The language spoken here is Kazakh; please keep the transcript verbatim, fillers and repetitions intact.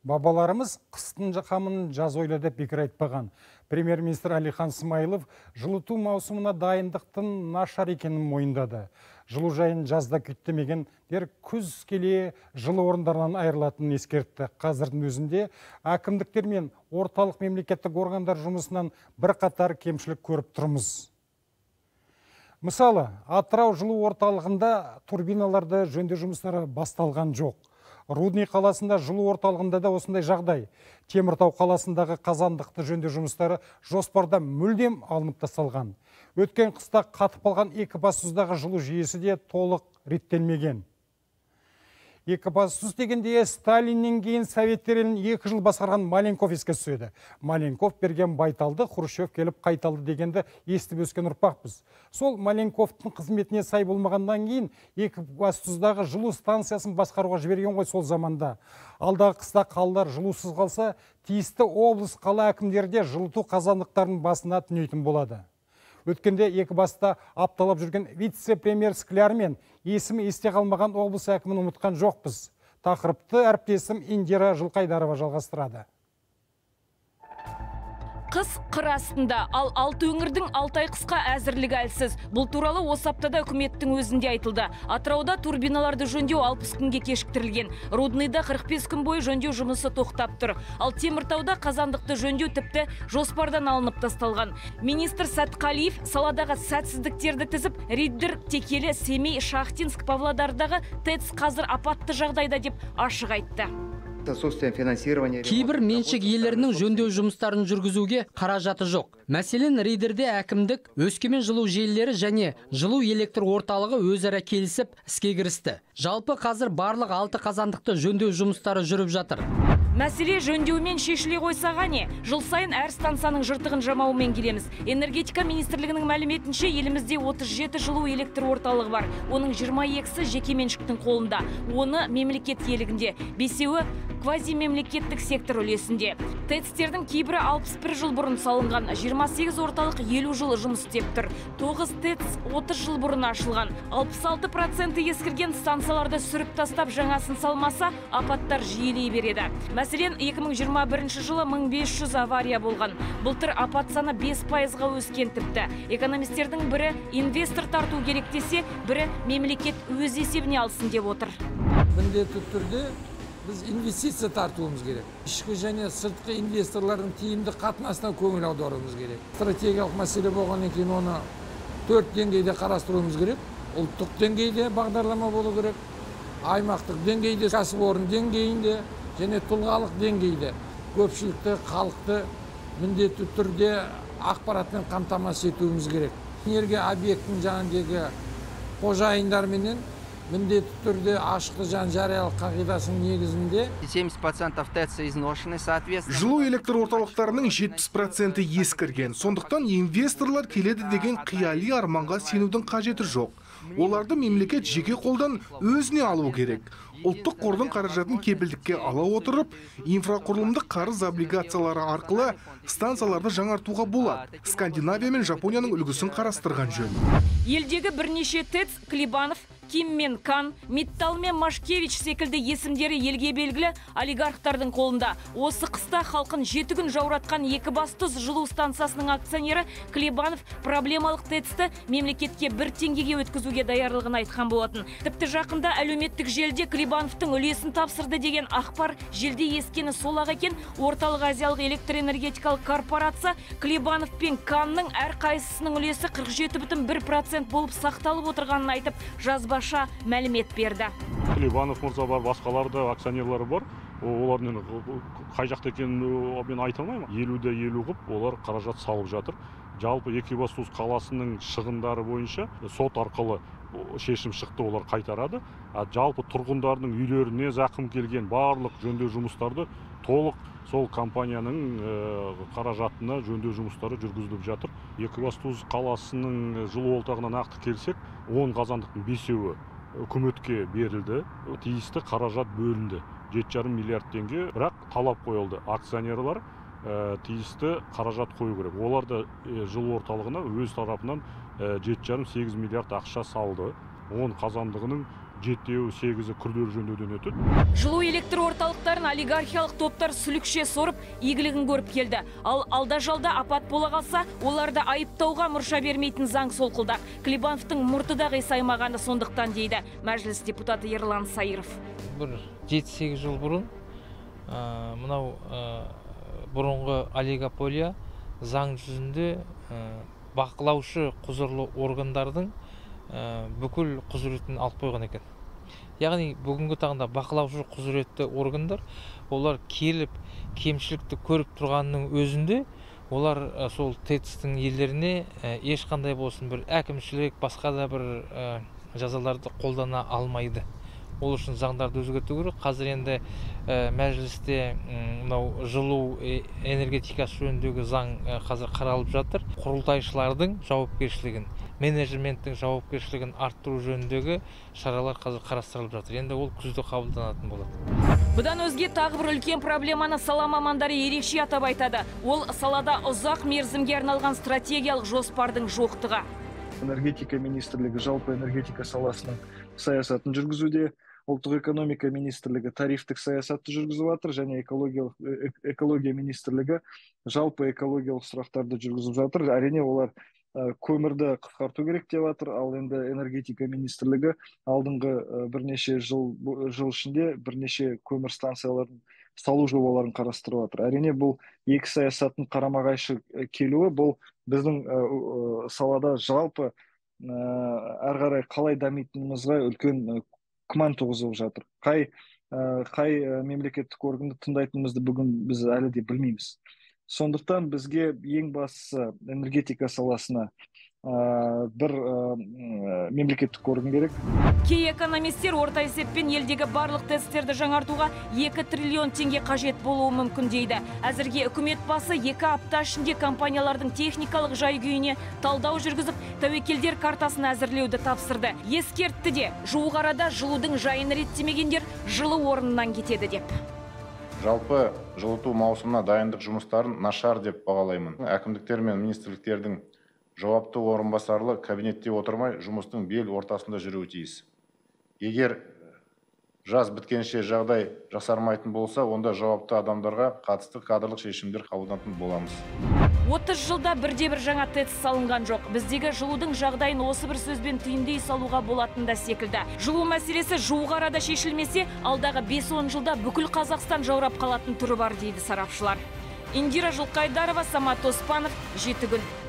Бабаларымыз қыстың қамын жаз ойла деп бекер айтпаған. Премьер-министр Әлихан Смайылов жылыту маусымына дайындықтың нашар екенін мойындады. Жылу жайын жазда күттемегендер күз келе жылы орындарынан айырылатынын ескертті. Қазірдің өзінде әкімдіктер мен орталық мемлекеттік органдар жұмысынан бірқатар кемшілік көріп тұрмыз. Мысалы, Атырау жылу орталығында турбиналарды жөндеу жұмыстары басталған жоқ. Рудный қаласында жылу орталығында да осындай жағдай. Теміртау қаласындағы қазандықты жөндеу жұмыстары жоспарда мүлдем алынып тасталған. Өткен қыста қатып қалған Екібастұздағы жылу жүйесі де толық реттелмеген. Екібастұз дегенде Сталиннен кейін Советтер елін екі жыл басқарған Маленков еске түседі. Маленков берген байталды, Хрущев келіп қайталды дегенді естіп өскен ұрпақпыз. Сол Маленковтың қызметіне сай болмағаннан кейін Екібастұздағы жылу станциясын басқаруға жіберген ғой сол заманда. Алдағы қыста қалалар жылусыз қалса, тиісті облыс қала әкімдері де жылыту қазандықтарының басына түнейтін болады. Өткенде Екібастұзда апталап жүрген вице-премьер Скляр мен есімі есте қалмаған облыс әкімін ұмытқан жоқпыз. Тақырыпты әріптесім Индира Жылқайдарова жалғастырады. Қыс қыр астында, ал алты өңірдің алты ай қысқа әзірлігі әлсіз. Бұл туралы осы аптада үкіметтің өзінде айтылды. Атырауда турбиналарды жөндеу алпыс күнге кешіктірілген. Рудныйда қырық бес күн бойы жөндеу жұмысы тоқтап тұр. Ал Теміртауда қазандықты жөндеу тіпті жоспардан алынып тасталған. Министр Сатқалиев саладағы сәтсіздіктерді тізіп, Риддер, Текелі, Семей, Шахтинск, Павлодардағы ТЭЦ қазір апатты жағдайда деп ашық айтты. Кейбір меншік иелерінің жөндеу жұмыстарын жүргізуге қаражаты жоқ. Мәселен, Риддерде әкімдік, Өскемен жылу желілері және жылу электр орталығы өзара келісіп іске кірісті. Жалпы қазір барлық алты қазандықты жөндеу жұмыстары жүріп жатыр. Мәселе жөндеумен шешіле қойса ғане, жыл сайын әр станцияның жыртығын жамауымен келеміз. Энергетика министрлігінің мәліметінше елімізде отыз жеті жылу электр орталығы бар. Оның жиырма екісі жекеменшіктің қолында. Оны мемлекет иелігінде, бесеуі квазимемлекеттік сектор үлесінде. ТЭЦтердің кейбірі алпыс бір жыл бұрын салынған, жиырма сегіз орталық елу жыл жұмыс істеп тұр. тоғыз ТЭЦ отыз жыл бұрын ашылған. алпыс алты проценті ескірген станцияларды сүріп тастап жаңасын салмаса, апаттар жиілей береді. Мәселен, екі мың жиырма бірінші жылы мың бес жүз авария болған. Былтыр апат саны бес пайызға өскен тіпті. Экономистердің бірі инвестор тарту керек десе, бірі мемлекет өз есебіне алсын деп отыр. Міндетті түрде біз инвестиция тартуымыз керек. Ішкі және сыртқы инвесторлардың тиімді қатынасына көңіл аударуымыз керек. Стратегиялық мәселе болғаннан кейін оны төрт деңгейде қарастыруымыз керек. Ұлттық деңгейде бағдарлама болу керек. Аймақтық деңгейде, кәсіпорын деңгейінде және тұлғалық деңгейде көпшілікті, халықты міндетті түрде ақпаратпен қамтамасыз етуіміз керек. Энергия объектінің жанындағы қожайындарменен міндетті түрде ашықты жан жариялық қағидасының негізінде семьдесят процентов ТЭЦ изношены, соответственно. Жылу электр орталықтарының жетпіс проценті ескірген. Сондықтан инвесторлар келеді деген қияли арманға сенудің қажеті жоқ. Оларды мемлекет жеке қолдан өзіне алу керек. Ұлттық қордың қаражатын кепілдікке ала отырып, инфрақұрылымдық қарыз облигациялары арқылы станцияларды жаңартуға болады. Скандинавия мен Жапонияның үлгісін қарастырған жөн. Елдегі бірнеше ТЭЦ, Клебанов, Ким мен Кан, Миттал мен Машкевич секілді есімдері елге белгілі олигархтардың қолында. Осы қыста халқын жеті күн жауратқан Екібастұз жылу станциясының акционері Клебанов проблемалық ТЭЦті мемлекетке бір теңгеге өткізуге даярлығын айтқан болатын. Тіпті жақында әлеуметтік желіде Клебановтың үлесін тапсырды деген ақпар желде ескені сол-ақ екен. Орталық Азиялық электроэнергетикалық корпорация Клебанов пен Канның әр қайсысының үлесі қырық жеті бүтін бір процент болып сақталып отырғанын айтып, жазба мәлімет берді. Клебанов мырза бар, басқалар да акционерлары бар. Олардың қай жақта екенін мен айта алмаймын. елуде елу қып олар қаражат салып жатыр. Жалпы Екібастұз қаласының шығындары бойынша сот арқылы шешім шықты, олар қайтарады. Жалпы тұрғындардың үйлеріне зақым келген барлық жөндеу жұмыстарды толық сол компанияның қаражатына жөндеу жұмыстары жүргізіліп жатыр. Екібастұз қаласының жылу орталығына нақты келсек, он қазандықтың бесеуі үкіметке берілді, тиісті қаражат бөлінді. жеті жарым миллиард теңге, бірақ талап қойылды. Акционерлар тиісті қаражат қою керек. Олар да жылу орталығына өз тарапынан жеті жарым сегіз миллиард ақша салды. он қазандығының жетеу сегізі күрделі жөндеуден өтеді. Жылу электр орталықтарын олигархиялық топтар сүлікше сорып, игілігін көріп келді. Ал алда жалда апат бола қалса, оларды айыптауға мұрша бермейтін заң солқылдақ. Клебановтың мұрты да қисаймағаны сондықтан дейді мәжіліс депутаты Ерлан Сайыров. Бір жеті-сегіз жыл бұрын мынау бұрынғы олигополия заң жүзінде бақылаушы құзырлы органдардың бүкіл құзыретін алып қойған екен. Яғни бүгінгі таңда бақылаушы құзыретті органдар олар келіп кемшілікті көріп тұрғанның өзінде олар сол ТЭЦ-тің елдеріне ешқандай болсын бір әкімшілік басқа да бір жазаларды қолдана алмайды. Ол үшін заңдарды өзгерту керек. Қазір енді мәжілісте мынау жылу энергетикасы жөніндегі заң қазір қаралып жатыр. Құрылтайшылардың жауапкершілігін, менеджменттің жауапкершілігін арттыру жөніндегі шаралар қазір қарастырылып жатыр. Енді ол күзде қабылданатын болады. Бұдан өзге тағы бір үлкен проблеманы сала мамандары ерекше атап айтады. Ол салада ұзақ мерзімге арналған стратегиялық жоспардың жоқтығы. Энергетика министрлігі жалпы энергетика саласының саясатын жүргізуде, ұлттық экономика министрлігі тарифтік саясатты жүргізіп жатыр, және экология министрлігі жалпы экологиялық сұрақтарды жүргізіп жатыр. Әрине олар көмірді қысқарту керек деп жатыр, ал енді энергетика министрлігі алдыңғы бірнеше жыл жыл ішінде бірнеше көмір станцияларын салу жобаларын қарастырып жатыр. Әрине бұл екі саясаттың қарама-қайшы келуі бұл біздің салада жалпы әрі қарай қалай дамитынымызға үлкен күмән туғызып жатыр. Қай қай мемлекеттік органды тыңдайтынымызды бүгін біз әлі де білмейміз. Сондықтан бізге ең бастысы энергетика саласына бір мемлекеттік орган керек. Кей экономистер орта есеппен елдегі барлық тестерді жаңартуға екі триллион теңге қажет болуы мүмкін дейді. Әзірге үкімет басы екі апта ішінде компаниялардың техникалық жай-күйіне талдау жүргізіп, тәуекелдер картасын әзірлеуді тапсырды. Ескертті де, жуық арада жылудың жайын реттемегендер жылу орнынан кетеді деп. Жалпы жылыту маусымына дайындық жұмыстарын нашар деп бағалаймын. Әкімдіктер мен министрліктердің жауапты орынбасарлы кабинетте отырмай, жұмыстың бел ортасында жүруі тиіс. Егер жаз біткенше жағдай жақсармайтын болса, онда жауапты адамдарға қатысты кадрлық шешімдер қабылданатын боламыз. отыз жылда бірде-бір жаңа ТЭЦ салынған жоқ. Біздегі жылудың жағдайын осы бір сөзбен түйіндей салуға болатында секілді. Жылу мәселесі жуық арада шешілмесе, алдағы бес-он жылда бүкіл Қазақстан жаурап қалатын түрі бар дейді сарапшылар. Индира Жылқайдарова, Самат Оспанов, жеті күн.